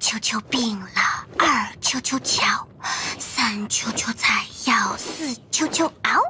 球球病了，2球球瞧，3球球采药，4球球熬。